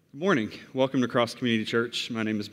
Good morning. Welcome to Cross Community Church. My name is